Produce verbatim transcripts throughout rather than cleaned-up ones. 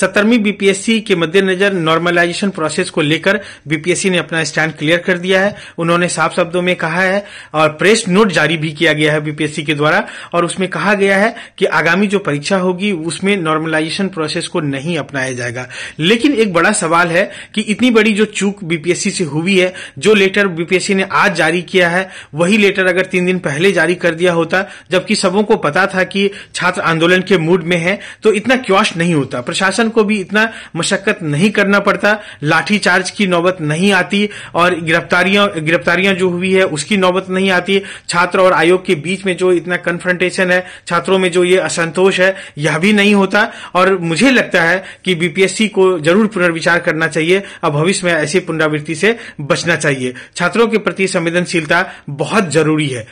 सत्तरवीं बीपीएससी के मद्देनजर नॉर्मलाइजेशन प्रोसेस को लेकर बीपीएससी ने अपना स्टैंड क्लियर कर दिया है। उन्होंने साफ शब्दों में कहा है और प्रेस नोट जारी भी किया गया है बीपीएससी के द्वारा, और उसमें कहा गया है कि आगामी जो परीक्षा होगी उसमें नॉर्मलाइजेशन प्रोसेस को नहीं अपनाया जाएगा। लेकिन एक बड़ा सवाल है कि इतनी बड़ी जो चूक बीपीएससी से हुई है, जो लेटर बीपीएससी ने आज जारी किया है वही लेटर अगर तीन दिन पहले जारी कर दिया होता, जबकि सबों को पता था कि छात्र आंदोलन के मूड में है, तो इतना क्योश नहीं होता, प्रशासन को भी इतना मशक्कत नहीं करना पड़ता, लाठीचार्ज की नौबत नहीं आती और गिरफ्तारियां गिरफ्तारियां जो हुई है उसकी नौबत नहीं आती। छात्र और आयोग के बीच में जो इतना कन्फ्रंटेशन है, छात्रों में जो ये असंतोष है, यह भी नहीं होता। और मुझे लगता है कि बीपीएससी को जरूर पुनर्विचार करना चाहिए और भविष्य में ऐसी पुनरावृत्ति से बचना चाहिए। छात्रों के प्रति संवेदनशीलता बहुत जरूरी है।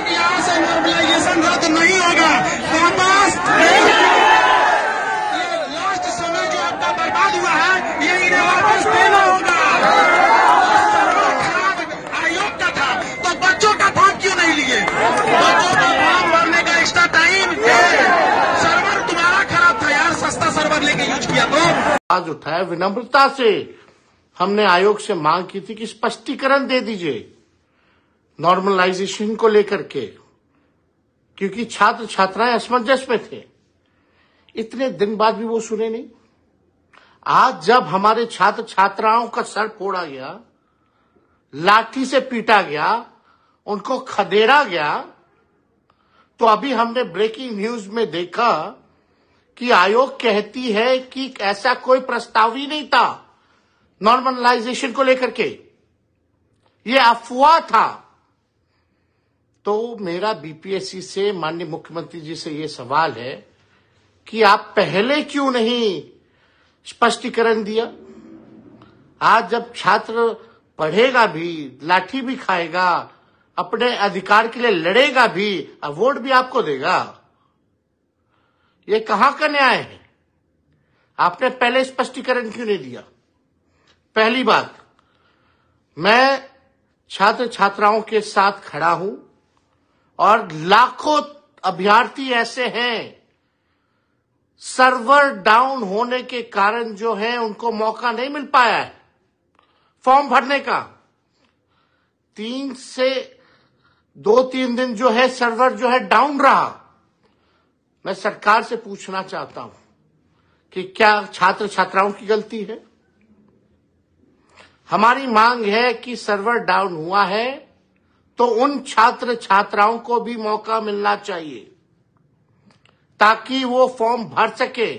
आज उठाया विनम्रता से हमने आयोग से मांग की थी कि स्पष्टीकरण दे दीजिए नॉर्मलाइजेशन को लेकर के, क्योंकि छात्र छात्राएं असमंजस में थे। इतने दिन बाद भी वो सुने नहीं। आज जब हमारे छात्र छात्राओं का सर फोड़ा गया, लाठी से पीटा गया, उनको खदेड़ा गया, तो अभी हमने ब्रेकिंग न्यूज में देखा कि आयोग कहती है कि ऐसा कोई प्रस्ताव ही नहीं था नॉर्मलाइजेशन को लेकर के, ये अफवाह था। तो मेरा बीपीएससी से, माननीय मुख्यमंत्री जी से ये सवाल है कि आप पहले क्यों नहीं स्पष्टीकरण दिया। आज जब छात्र पढ़ेगा भी, लाठी भी खाएगा, अपने अधिकार के लिए लड़ेगा भी, अवार्ड भी आपको देगा, ये कहां का न्याय है। आपने पहले स्पष्टीकरण क्यों नहीं दिया। पहली बात, मैं छात्र छात्राओं के साथ खड़ा हूं और लाखों अभ्यर्थी ऐसे हैं सर्वर डाउन होने के कारण जो है उनको मौका नहीं मिल पाया है फॉर्म भरने का। तीन से दो तीन दिन जो है सर्वर जो है डाउन रहा। मैं सरकार से पूछना चाहता हूं कि क्या छात्र छात्राओं की गलती है। हमारी मांग है कि सर्वर डाउन हुआ है तो उन छात्र छात्राओं को भी मौका मिलना चाहिए ताकि वो फॉर्म भर सके,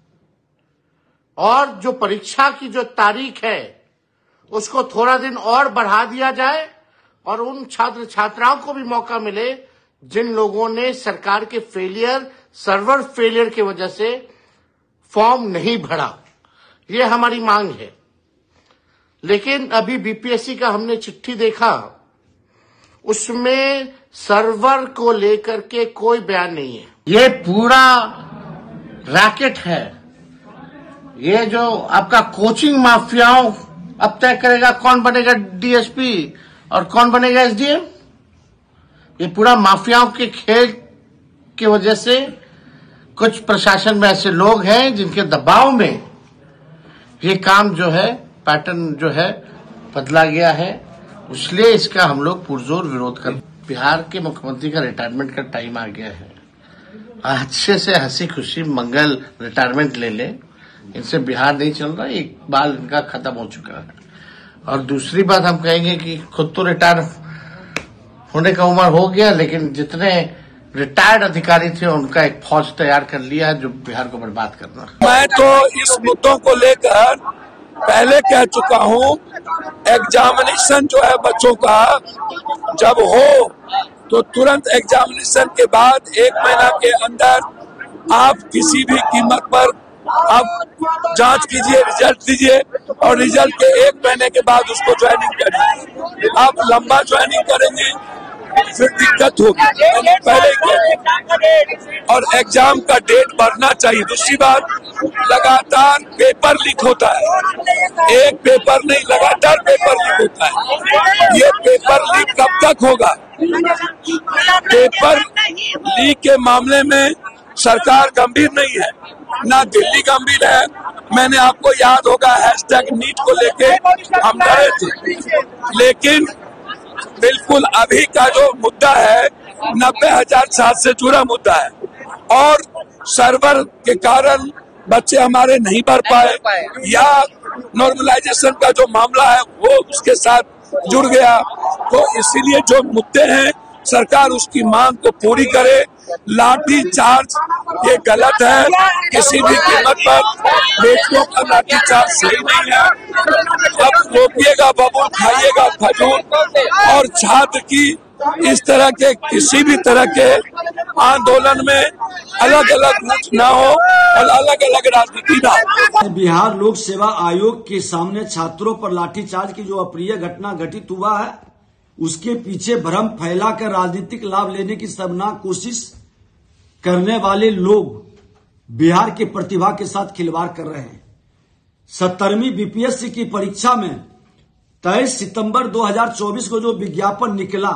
और जो परीक्षा की जो तारीख है उसको थोड़ा दिन और बढ़ा दिया जाए और उन छात्र छात्राओं को भी मौका मिले जिन लोगों ने सरकार के फेलियर, सर्वर फेलियर की वजह से फॉर्म नहीं भरा। ये हमारी मांग है। लेकिन अभी बीपीएससी का हमने चिट्ठी देखा, उसमें सर्वर को लेकर के कोई बयान नहीं है। ये पूरा रैकेट है। ये जो आपका कोचिंग माफियाओं अब तय करेगा कौन बनेगा डीएसपी और कौन बनेगा एसडीएम। ये पूरा माफियाओं के खेल की वजह से कुछ प्रशासन में ऐसे लोग हैं जिनके दबाव में ये काम जो है, पैटर्न जो है बदला गया है। इसलिए इसका हम लोग पुरजोर विरोध कर। बिहार के मुख्यमंत्री का रिटायरमेंट का टाइम आ गया है। अच्छे से हंसी खुशी मंगल रिटायरमेंट ले ले। इनसे बिहार नहीं चल रहा, एक बाल इनका खत्म हो चुका है। और दूसरी बात हम कहेंगे कि खुद तो रिटायर होने का उम्र हो गया, लेकिन जितने रिटायर्ड अधिकारी थे उनका एक फौज तैयार कर लिया है जो बिहार को बर्बाद करना। मैं तो इस मुद्दों को लेकर पहले कह चुका हूं, एग्जामिनेशन जो है बच्चों का जब हो तो तुरंत एग्जामिनेशन के बाद एक महीना के अंदर आप किसी भी कीमत पर आप जांच कीजिए, रिजल्ट दीजिए और रिजल्ट के एक महीने के बाद उसको ज्वाइनिंग करिए। आप लंबा ज्वाइनिंग करेंगे फिर दिक्कत होगी। पहले और एग्जाम का डेट बढ़ना चाहिए। दूसरी बात, लगातार पेपर लीक होता है, एक पेपर नहीं लगातार पेपर लीक होता है। ये पेपर लीक कब तक होगा? पेपर लीक के मामले में सरकार गंभीर नहीं है, ना दिल्ली गंभीर है, मैंने आपको याद होगा हैशटैग नीट को लेके हम लड़े थे, लेकिन बिल्कुल अभी का जो मुद्दा है नब्बे हजार छात्र से जुड़ा मुद्दा है और सर्वर के कारण बच्चे हमारे नहीं पढ़ पाए या नॉर्मलाइजेशन का जो मामला है वो उसके साथ जुड़ गया, तो इसीलिए जो मुद्दे हैं सरकार उसकी मांग को पूरी करे। लाठी चार्ज ये गलत है, किसी भी कीमत पर बेटियों का लाठी चार्ज सही नहीं है। अब रोकिएगा बबूल, खाइएगा खजूर, और छात्र की इस तरह के किसी भी तरह के आंदोलन में अलग अलग रूप न हो और अलग अलग राजनीति न हो। बिहार लोक सेवा आयोग के सामने छात्रों पर लाठीचार्ज की जो अप्रिय घटना घटित हुआ है उसके पीछे भ्रम फैलाकर राजनीतिक लाभ लेने की शर्मनाक कोशिश करने वाले लोग बिहार की प्रतिभा के साथ खिलवाड़ कर रहे हैं। सत्तरवीं बीपीएससी की परीक्षा में तेईस सितंबर दो हज़ार चौबीस को जो विज्ञापन निकला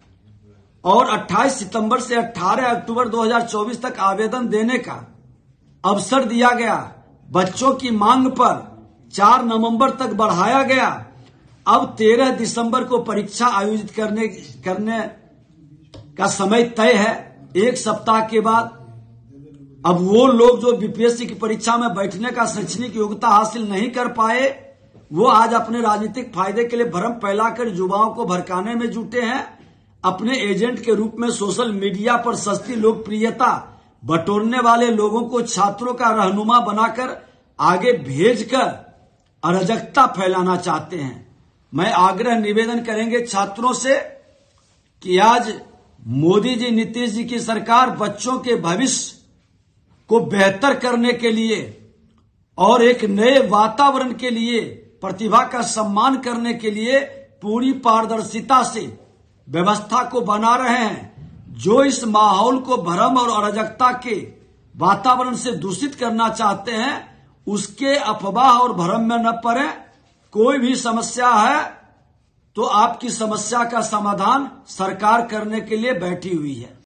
और अट्ठाईस सितंबर से अठारह अक्टूबर दो हज़ार चौबीस तक आवेदन देने का अवसर दिया गया, बच्चों की मांग पर चार नवंबर तक बढ़ाया गया। अब तेरह दिसंबर को परीक्षा आयोजित करने करने का समय तय है, एक सप्ताह के बाद। अब वो लोग जो बीपीएससी की परीक्षा में बैठने का शैक्षणिक योग्यता हासिल नहीं कर पाए, वो आज अपने राजनीतिक फायदे के लिए भ्रम फैलाकर युवाओं को भड़काने में जुटे हैं। अपने एजेंट के रूप में सोशल मीडिया पर सस्ती लोकप्रियता बटोरने वाले लोगों को छात्रों का रहनुमा बनाकर आगे भेजकर अराजकता फैलाना चाहते हैं। मैं आग्रह निवेदन करेंगे छात्रों से कि आज मोदी जी, नीतीश जी की सरकार बच्चों के भविष्य को बेहतर करने के लिए और एक नए वातावरण के लिए, प्रतिभा का सम्मान करने के लिए पूरी पारदर्शिता से व्यवस्था को बना रहे हैं। जो इस माहौल को भ्रम और अराजकता के वातावरण से दूषित करना चाहते हैं उसके अफवाह और भ्रम में न पड़े। कोई भी समस्या है तो आपकी समस्या का समाधान सरकार करने के लिए बैठी हुई है।